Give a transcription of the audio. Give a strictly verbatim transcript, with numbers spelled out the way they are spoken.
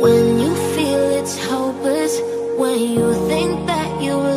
When you feel it's hopeless, when you think that you